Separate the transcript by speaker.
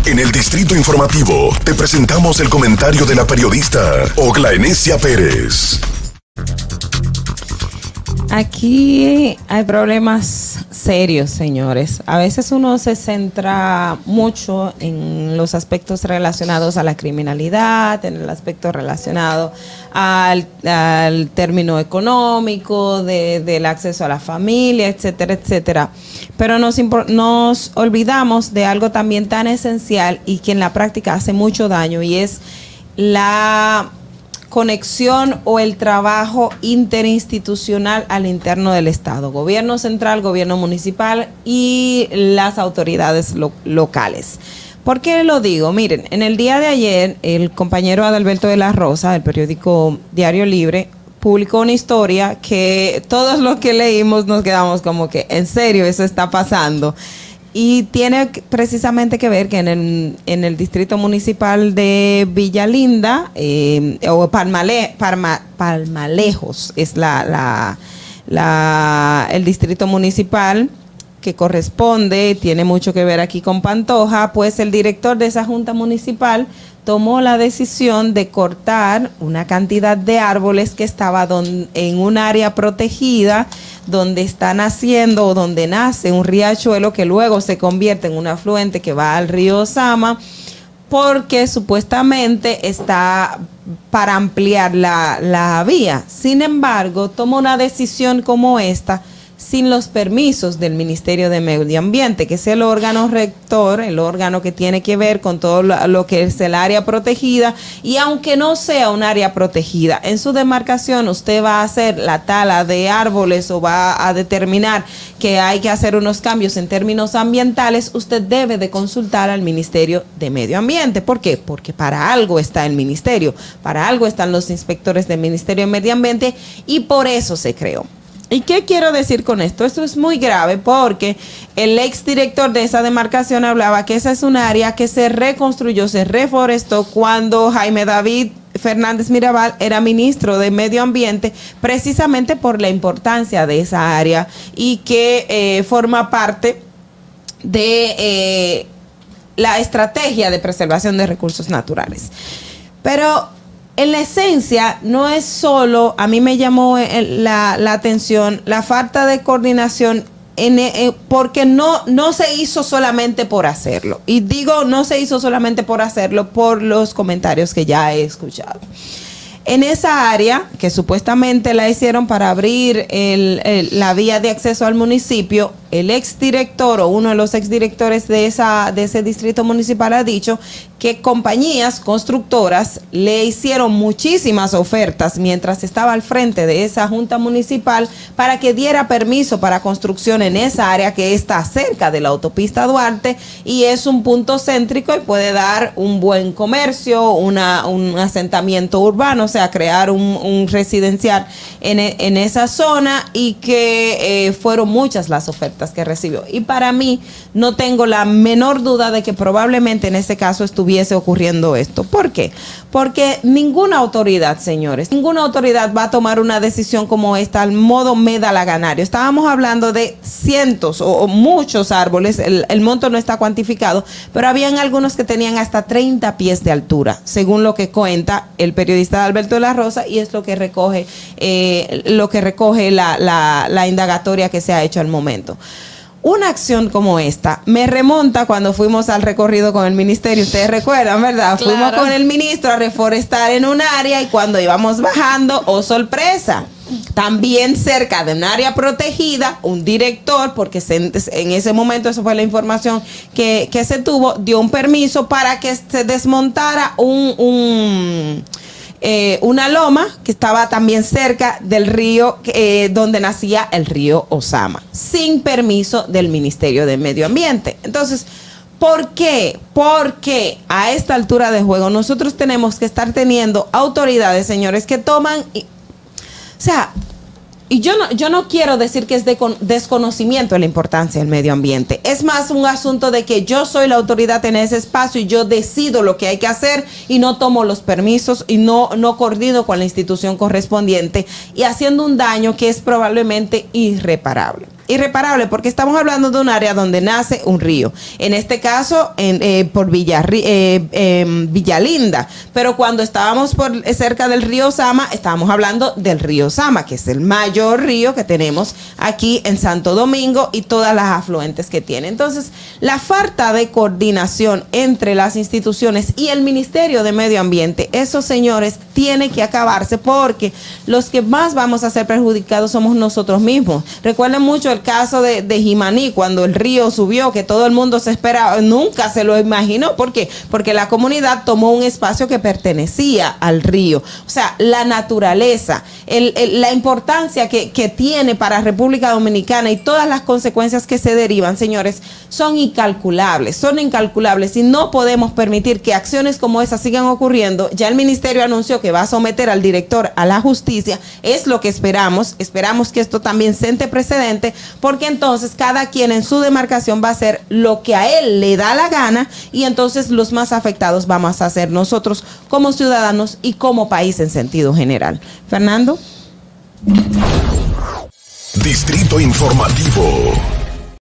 Speaker 1: En el Distrito Informativo te presentamos el comentario de la periodista Oglanesia Pérez.
Speaker 2: Aquí hay problemas serios, señores. A veces uno se centra mucho en los aspectos relacionados a la criminalidad, en el aspecto relacionado al término económico, del acceso a la familia, etcétera, etcétera. Pero nos olvidamos de algo también tan esencial y que en la práctica hace mucho daño, y es la conexión o el trabajo interinstitucional al interno del Estado, gobierno central, gobierno municipal y las autoridades locales. ¿Por qué lo digo? Miren, en el día de ayer, el compañero Adalberto de la Rosa, del periódico Diario Libre, publicó una historia que todos los que leímos nos quedamos como que, ¿en serio eso está pasando? Y tiene precisamente que ver que en el distrito municipal de Villa Linda, o Palmalejos, es el distrito municipal que corresponde, tiene mucho que ver aquí con Pantoja, pues el director de esa junta municipal tomó la decisión de cortar una cantidad de árboles que estaba en un área protegida donde está naciendo o donde nace un riachuelo que luego se convierte en un afluente que va al río Osama, porque supuestamente está para ampliar la vía. Sin embargo, tomó una decisión como esta sin los permisos del Ministerio de Medio Ambiente, que es el órgano rector, el órgano que tiene que ver con todo lo que es el área protegida. Y aunque no sea un área protegida, en su demarcación usted va a hacer la tala de árboles o va a determinar que hay que hacer unos cambios en términos ambientales, usted debe de consultar al Ministerio de Medio Ambiente. ¿Por qué? Porque para algo está el ministerio, para algo están los inspectores del Ministerio de Medio Ambiente, y por eso se creó. ¿Y qué quiero decir con esto? Esto es muy grave porque el exdirector de esa demarcación hablaba que esa es un área que se reconstruyó, se reforestó cuando Jaime David Fernández Mirabal era ministro de Medio Ambiente, precisamente por la importancia de esa área y que forma parte de la estrategia de preservación de recursos naturales. Pero en la esencia, no es solo, a mí me llamó la atención la falta de coordinación, porque no se hizo solamente por hacerlo. Y digo, no se hizo solamente por hacerlo por los comentarios que ya he escuchado. En esa área, que supuestamente la hicieron para abrir la vía de acceso al municipio, el exdirector o uno de los exdirectores de ese distrito municipal ha dicho que compañías constructoras le hicieron muchísimas ofertas mientras estaba al frente de esa junta municipal para que diera permiso para construcción en esa área que está cerca de la autopista Duarte y es un punto céntrico y puede dar un buen comercio, un asentamiento urbano, o sea, crear un residencial en esa zona, y que fueron muchas las ofertas que recibió. Y para mí, no tengo la menor duda de que probablemente en ese caso estuviese ocurriendo esto. ¿Por qué? Porque ninguna autoridad, señores, ninguna autoridad va a tomar una decisión como esta al modo medalaganario. Estábamos hablando de cientos o muchos árboles, el monto no está cuantificado, pero habían algunos que tenían hasta 30 pies de altura, según lo que cuenta el periodista Alberto de la Rosa, y es lo que recoge la indagatoria que se ha hecho al momento. Una acción como esta me remonta cuando fuimos al recorrido con el ministerio. Ustedes recuerdan, ¿verdad? Claro. Fuimos con el ministro a reforestar en un área y cuando íbamos bajando, ¡oh sorpresa! También cerca de un área protegida, un director, porque en ese momento, esa fue la información que se tuvo, dio un permiso para que se desmontara una loma que estaba también cerca del río donde nacía el río Osama, sin permiso del Ministerio de Medio Ambiente. Entonces, ¿por qué? Porque a esta altura de juego nosotros tenemos que estar teniendo autoridades, señores, que toman, o sea, y yo no quiero decir que es de desconocimiento de la importancia del medio ambiente. Es más un asunto de que yo soy la autoridad en ese espacio y yo decido lo que hay que hacer y no tomo los permisos y no coordino con la institución correspondiente y haciendo un daño que es probablemente irreparable. irreparable, porque estamos hablando de un área donde nace un río. En este caso, por Villalinda. Pero cuando estábamos cerca del río Sama, estábamos hablando del río Sama, que es el mayor río que tenemos aquí en Santo Domingo y todas las afluentes que tiene. Entonces, la falta de coordinación entre las instituciones y el Ministerio de Medio Ambiente, esos señores, tiene que acabarse, porque los que más vamos a ser perjudicados somos nosotros mismos. Recuerden mucho el caso de Jimaní, cuando el río subió, que todo el mundo se esperaba, nunca se lo imaginó. ¿Por qué? Porque la comunidad tomó un espacio que pertenecía al río. O sea, la naturaleza, la importancia que tiene para República Dominicana y todas las consecuencias que se derivan, señores, son incalculables y no podemos permitir que acciones como esas sigan ocurriendo. Ya el ministerio anunció que va a someter al director a la justicia. Es lo que esperamos que esto también siente precedente, porque entonces cada quien en su demarcación va a hacer lo que a él le da la gana, y entonces los más afectados vamos a ser nosotros como ciudadanos y como país en sentido general. Fernando.
Speaker 1: Distrito Informativo.